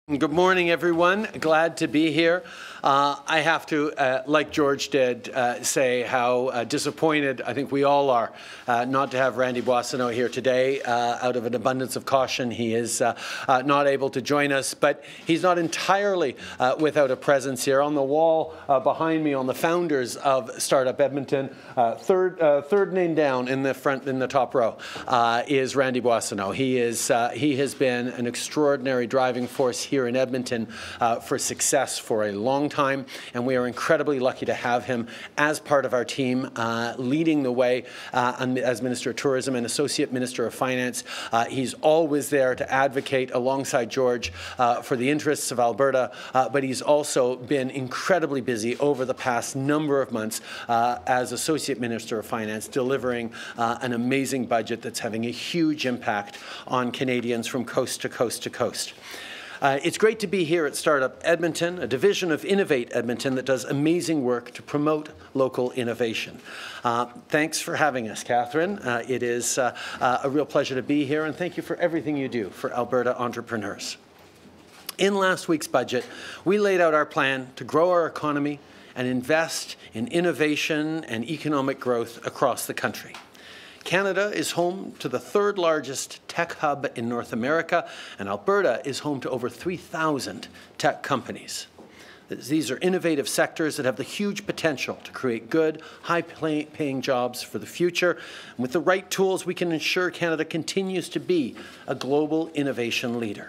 Good morning, everyone. Glad to be here. I have to, like George did, say how disappointed I think we all are not to have Randy Boissonnault here today. Out of an abundance of caution, he is not able to join us, but he's not entirely without a presence here. On the wall behind me, on the founders of Startup Edmonton, third name down in the front, in the top row, is Randy Boissonnault. He has been an extraordinary driving force here in Edmonton for success for a long time, and we are incredibly lucky to have him as part of our team, leading the way as Minister of Tourism and Associate Minister of Finance. He's always there to advocate alongside George for the interests of Alberta, but he's also been incredibly busy over the past number of months as Associate Minister of Finance, delivering an amazing budget that's having a huge impact on Canadians from coast to coast to coast. It's great to be here at Startup Edmonton, a division of Innovate Edmonton that does amazing work to promote local innovation. Thanks for having us, Catherine. It is a real pleasure to be here, and thank you for everything you do for Alberta entrepreneurs. In last week's budget, we laid out our plan to grow our economy and invest in innovation and economic growth across the country. Canada is home to the third largest tech hub in North America, and Alberta is home to over 3,000 tech companies. These are innovative sectors that have the huge potential to create good, high-paying jobs for the future. And with the right tools, we can ensure Canada continues to be a global innovation leader.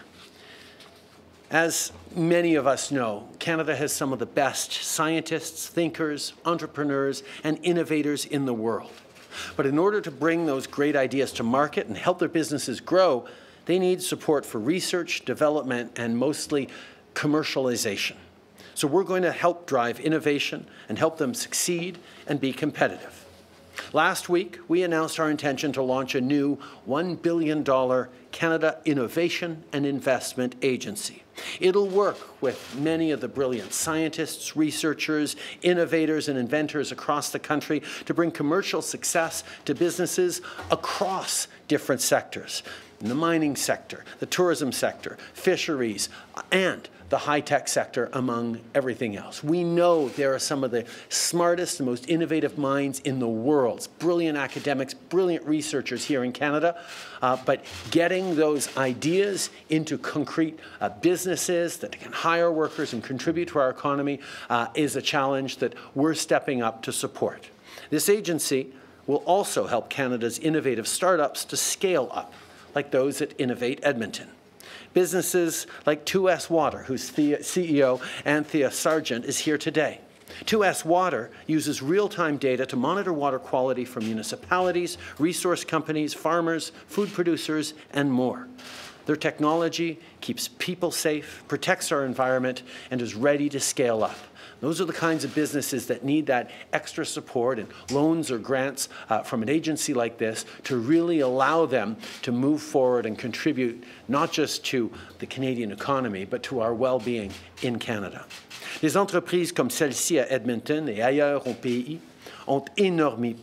As many of us know, Canada has some of the best scientists, thinkers, entrepreneurs, and innovators in the world. But in order to bring those great ideas to market and help their businesses grow, they need support for research, development, and mostly commercialization. So we're going to help drive innovation and help them succeed and be competitive. Last week, we announced our intention to launch a new $1 billion Canada Innovation and Investment Agency. It'll work with many of the brilliant scientists, researchers, innovators, and inventors across the country to bring commercial success to businesses across different sectors. In the mining sector, the tourism sector, fisheries, and the high-tech sector, among everything else. We know there are some of the smartest and most innovative minds in the world, brilliant academics, brilliant researchers here in Canada, but getting those ideas into concrete businesses that can hire workers and contribute to our economy is a challenge that we're stepping up to support. This agency will also help Canada's innovative startups to scale up, like those at Innovate Edmonton. Businesses like 2S Water, whose CEO, Anthea Sargent, is here today. 2S Water uses real-time data to monitor water quality for municipalities, resource companies, farmers, food producers, and more. Their technology keeps people safe, protects our environment, and is ready to scale up. Those are the kinds of businesses that need that extra support and loans or grants from an agency like this to really allow them to move forward and contribute not just to the Canadian economy, but to our well-being in Canada. Les entreprises comme celle-ci à Edmonton et ailleurs au pays ont énormément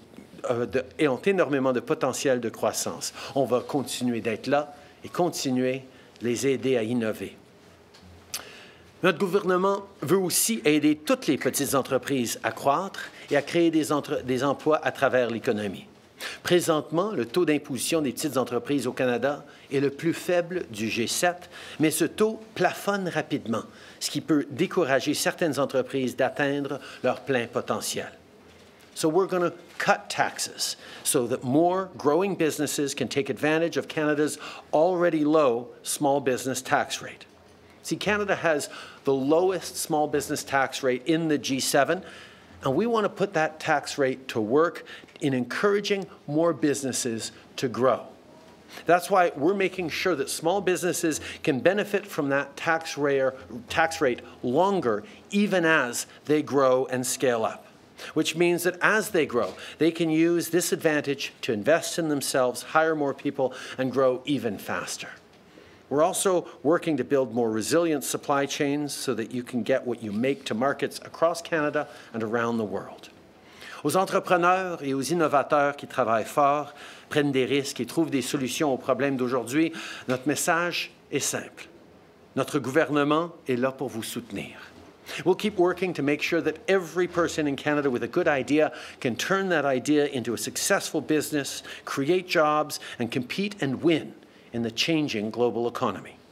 de potentiel de croissance. On va continuer d'être là et continuer les aider à innover. Notre gouvernement veut aussi aider toutes les petites entreprises à croître et à créer des emplois à travers l'économie. Présentement, le taux d'imposition des petites entreprises au Canada est le plus faible du G7, mais ce taux plafonne rapidement, ce qui peut décourager certaines entreprises d'atteindre leur plein potentiel. So we're going to cut taxes so that more growing businesses can take advantage of Canada's already low small business tax rate. See, Canada has the lowest small business tax rate in the G7, and we want to put that tax rate to work in encouraging more businesses to grow. That's why we're making sure that small businesses can benefit from that tax rate longer, even as they grow and scale up. Which means that as they grow, they can use this advantage to invest in themselves, hire more people, and grow even faster. We're also working to build more resilient supply chains so that you can get what you make to markets across Canada and around the world. Aux entrepreneurs et aux innovateurs qui travaillent fort, prennent des risques et trouvent des solutions aux problèmes d'aujourd'hui, notre message est simple. Notre gouvernement est là pour vous soutenir. We'll keep working to make sure that every person in Canada with a good idea can turn that idea into a successful business, create jobs, and compete and win in the changing global economy.